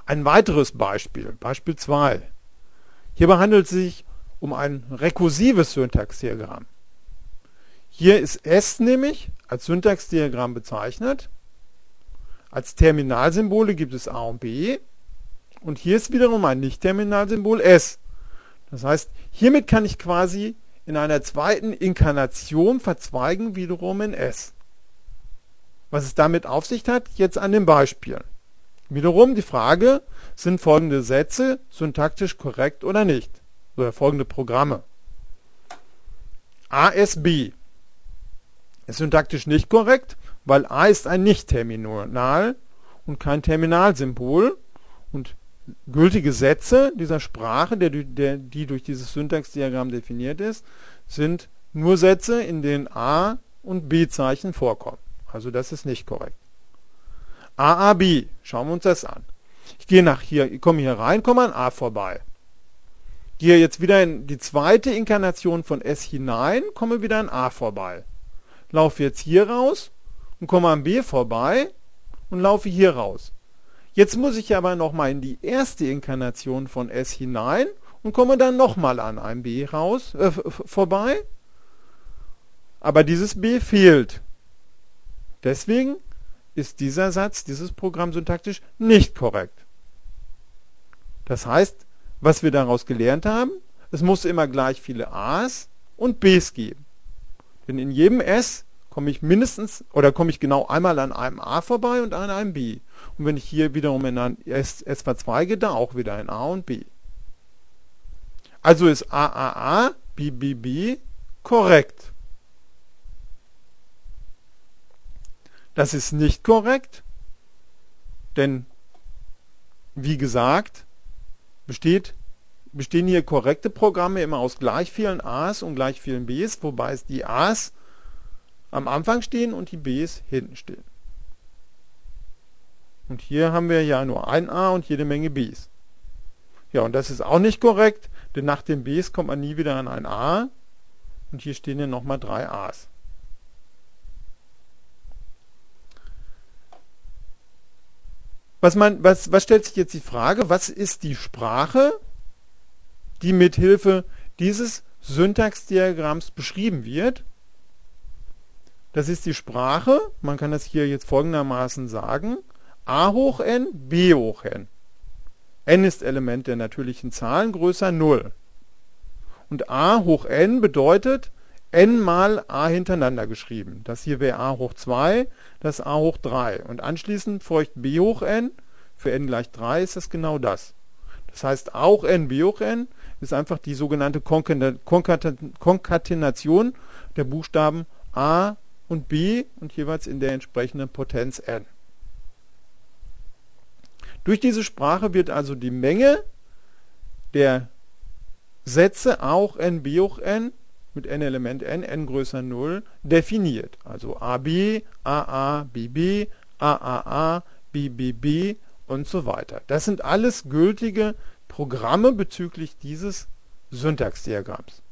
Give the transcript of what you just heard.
Ein weiteres Beispiel, Beispiel 2. Hierbei handelt es sich um ein rekursives Syntaxdiagramm. Hier ist S nämlich als Syntaxdiagramm bezeichnet. Als Terminalsymbole gibt es A und B. Und hier ist wiederum ein Nicht-Terminalsymbol S. Das heißt, hiermit kann ich quasi in einer zweiten Inkarnation verzweigen, wiederum in S. Was es damit auf sich hat, jetzt an den Beispielen. Wiederum die Frage, sind folgende Sätze syntaktisch korrekt oder nicht? Oder folgende Programme. ASB ist syntaktisch nicht korrekt, weil A ist ein Nicht-Terminal und kein Terminalsymbol. Und gültige Sätze dieser Sprache, die durch dieses Syntaxdiagramm definiert ist, sind nur Sätze, in denen A und B-Zeichen vorkommen. Also das ist nicht korrekt. AAB, schauen wir uns das an. Ich komme hier rein, komme an A vorbei. Gehe jetzt wieder in die zweite Inkarnation von S hinein, komme wieder an A vorbei. Laufe jetzt hier raus und komme an B vorbei und laufe hier raus. Jetzt muss ich aber nochmal in die erste Inkarnation von S hinein und komme dann nochmal an einem B vorbei. Aber dieses B fehlt. Deswegen ist dieser Satz, dieses Programm syntaktisch nicht korrekt. Das heißt, was wir daraus gelernt haben, es muss immer gleich viele A's und B's geben. Denn in jedem S komme ich genau einmal an einem A vorbei und an einem B. Und wenn ich hier wiederum in ein S verzweige, da auch wieder ein A und B. Also ist AAA, BBB korrekt. Das ist nicht korrekt, denn wie gesagt, bestehen hier korrekte Programme immer aus gleich vielen A's und gleich vielen B's, wobei es die A's am Anfang stehen und die B's hinten stehen. Und hier haben wir ja nur ein A und jede Menge B's. Ja, und das ist auch nicht korrekt, denn nach den B's kommt man nie wieder an ein A und hier stehen ja nochmal 3 A's. Was stellt sich jetzt die Frage, was ist die Sprache, die mithilfe dieses Syntaxdiagramms beschrieben wird? Das ist die Sprache, man kann das hier jetzt folgendermaßen sagen, a hoch n, b hoch n. N ist Element der natürlichen Zahlen größer 0. Und a hoch n bedeutet n mal a hintereinander geschrieben. Das hier wäre a hoch 2, das a hoch 3. Und anschließend folgt b hoch n. Für n gleich 3 ist das genau das. Das heißt, a hoch n, b hoch n ist einfach die sogenannte Konkatenation der Buchstaben a und b und jeweils in der entsprechenden Potenz n. Durch diese Sprache wird also die Menge der Sätze a hoch n, b hoch n mit n Element n größer 0 definiert. Also ab, aa, bb, aaa, bbb und so weiter. Das sind alles gültige Programme bezüglich dieses Syntaxdiagramms.